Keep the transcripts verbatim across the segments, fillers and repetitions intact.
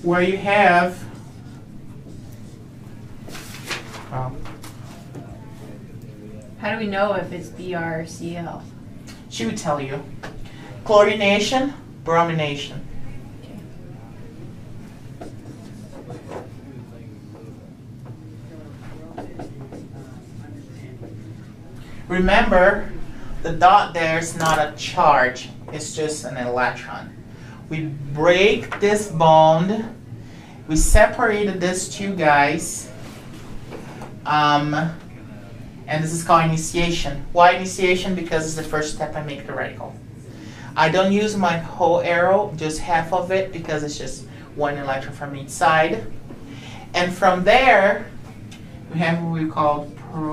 where you have, well, how do we know if it's B R or C L? she would tell you. Chlorination, bromination. Okay. Remember, the dot there is not a charge, it's just an electron. We break this bond, we separated these two guys, um, and this is called initiation. Why initiation? Because it's the first step I make the radical. I don't use my whole arrow, just half of it, because it's just one electron from each side. And from there, we have what we call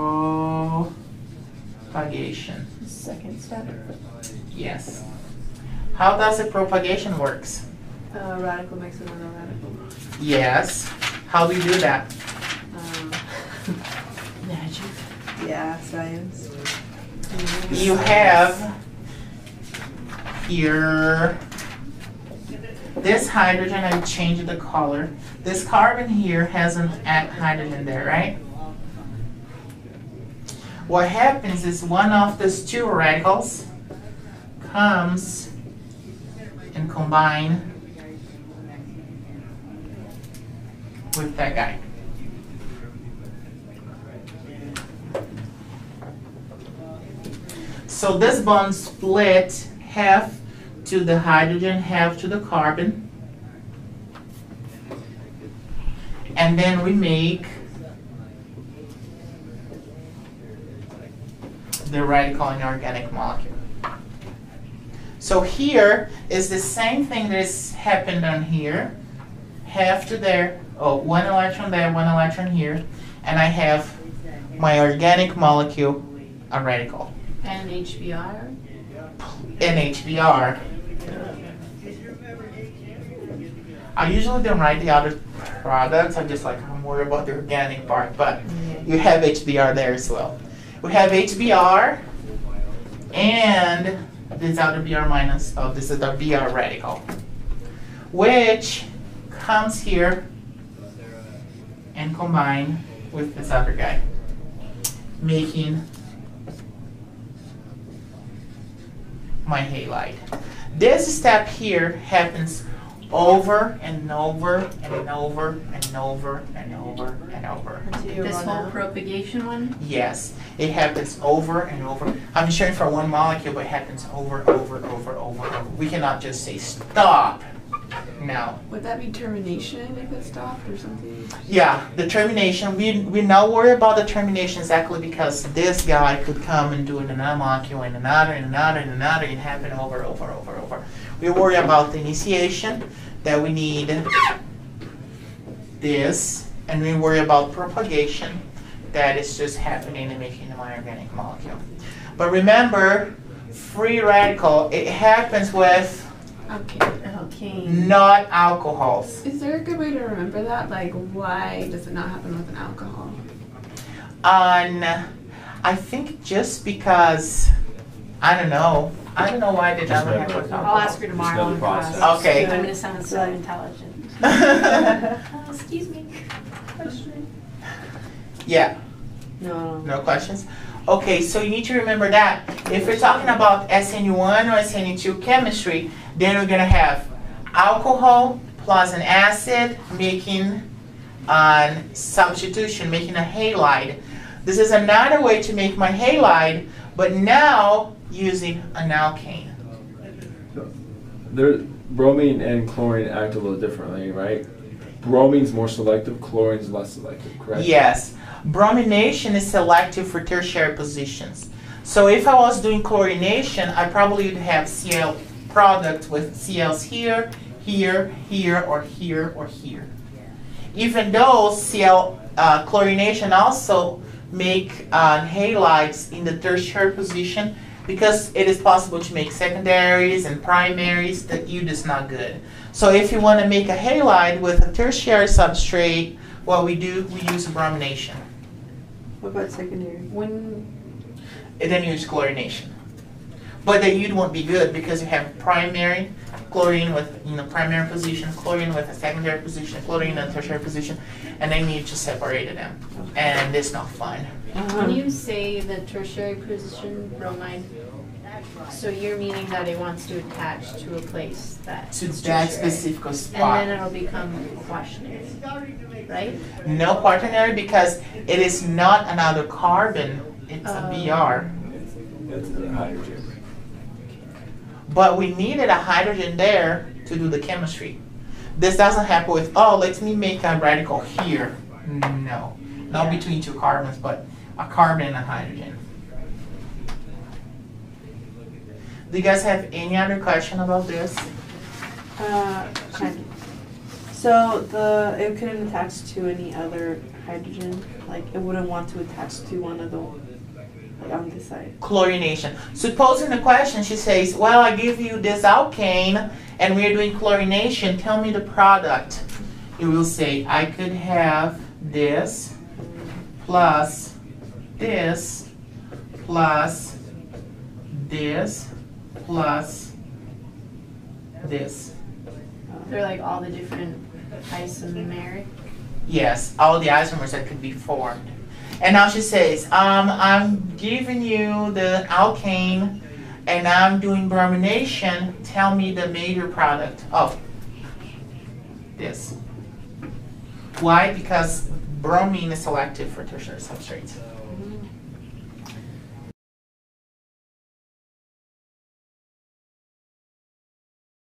propagation. Second step. Yes. How does the propagation works? Uh, radical makes another radical. Yes. How do you do that? Um, Magic. yeah, science. You have here this hydrogen, I changed the color. This carbon here has an at hydrogen there, right? What happens is one of these two radicals comes and combine with that guy. So this bond split half to the hydrogen, half to the carbon. And then we make the radical in organic molecule. So here is the same thing that has happened on here. Half to there, oh, one electron there, one electron here, and I have my organic molecule, a radical. And H B r? N H B r. I usually don't write the other products, I'm just like, I'm worried about the organic part, but you have H B r there as well. We have H B r, and this other Br minus, oh, this is the Br radical, which comes here and combine with this other guy, making my halide. This step here happens over and over and over and over and over and over. This whole propagation one? Yes, it happens over and over. I'm showing for one molecule, but it happens over, over, over, over, over. We cannot just say stop. No. Would that be termination if it stopped or something? Yeah, the termination. We we not worry about the termination exactly because this guy could come and do it in another molecule and another and another and another and happen over, over, over, over. We worry about the initiation, that we need this, and we worry about propagation, that is just happening and making my organic molecule. But remember, free radical, it happens with Okay. Alkane. not alcohols. Is there a good way to remember that? Like, why does it not happen with an alcohol? On, I think just because, I don't know, I don't know why it Just never never- happened with I'll alcohol. ask her tomorrow in Just class. another process. Okay. I'm going to sound so intelligent. Oh, excuse me. Question. Yeah, No. no questions? Okay, so you need to remember that. If we're talking about S N one or S N two chemistry, then we're gonna have alcohol plus an acid making a substitution, making a halide. This is another way to make my halide, but now using an alkane. There, bromine and chlorine act a little differently, right? Bromine's more selective, chlorine's less selective, correct? Yes. Bromination is selective for tertiary positions. So if I was doing chlorination, I probably would have C L product with C Ls here, here, here, or here, or here. Even though C L uh, chlorination also make uh, halides in the tertiary position, because it is possible to make secondaries and primaries, the U is not good. So if you want to make a halide with a tertiary substrate, what we do, we use bromination. What about secondary? When And then you use chlorination. But the U won't be good because you have primary chlorine with, you know, primary position, chlorine with a secondary position, chlorine and tertiary position, and they need to separate them. And it's not fun. When you say the tertiary position bromide, so you're meaning that it wants to attach to a place that To is that tertiary. specific And spot. then it'll become quaternary, right? No quaternary because it is not another carbon, it's a B R. That's the hydrogen. But we needed a hydrogen there to do the chemistry. This doesn't happen with, oh, let me make a radical here. No, not Yeah. between two carbons, but a carbon and a hydrogen. Do you guys have any other question about this? Uh, kind of. So the it couldn't attach to any other hydrogen. Like it wouldn't want to attach to one of the like on this side. Chlorination. Supposing the question, she says, well, I give you this alkane and we're doing chlorination, tell me the product. You will say, I could have this plus this plus this plus this. They're like all the different isomeric. Yes, all the isomers that could be formed. And now she says, um, I'm giving you the alkane and I'm doing bromination. Tell me the major product. Oh, this. Why? Because bromine is selective for tertiary substrates.